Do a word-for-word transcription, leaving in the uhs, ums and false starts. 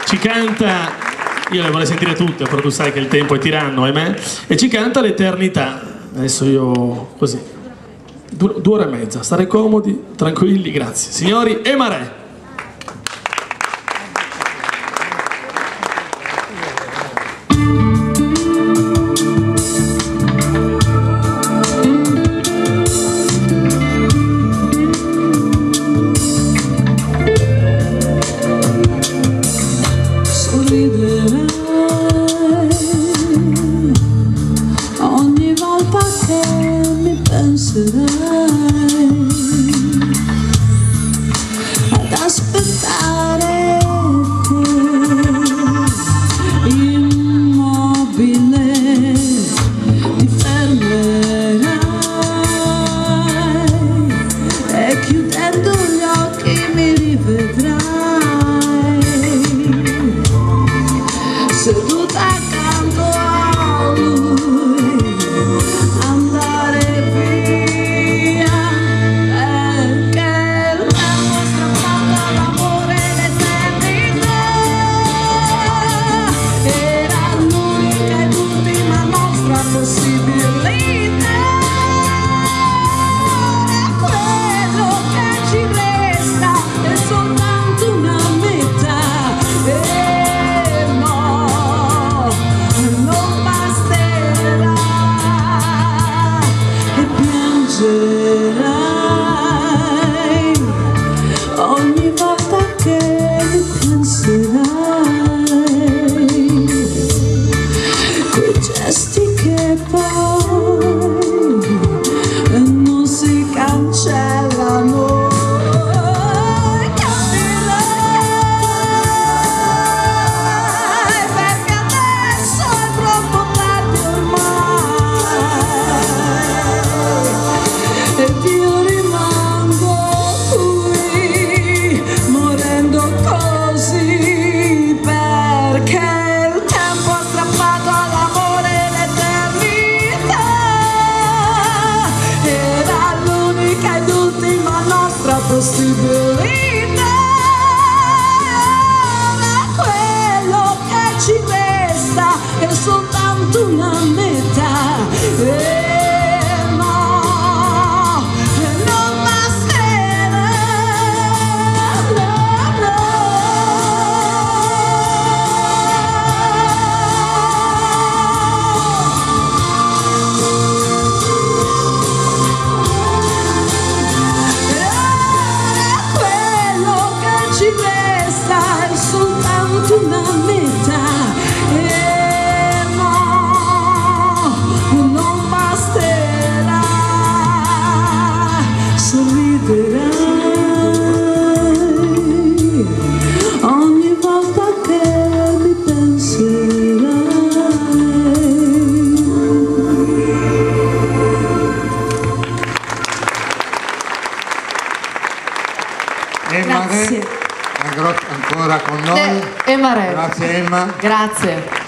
ci canta, io le vorrei sentire tutte, però tu sai che il tempo è tiranno, ahimè, e ci canta l'eternità. Adesso io così, due, due ore e mezza, stare comodi, tranquilli, grazie. Signori, Emarè. Ogni volta che mi penserai ad aspettare te immobile, ti fermerai e chiudendo gli occhi mi rivedrai seduta accanto a lui, andare via perché il tempo è strappato all'amore e l'eternità. Era l'unica ed ultima nostra possibilità. Quello che ci resta è soltanto una meta. Ogni volta che mi penserai, quei gesti che poi non si cancellano. Possibilità, quello che ci resta è soltanto una meta. E no, non basterà, no, no. Ci resta è soltanto una meta e no, non basterà, sorriderai ogni volta che mi penserai. Grazie. Ancora con noi. Emarè. Grazie Emma. Grazie.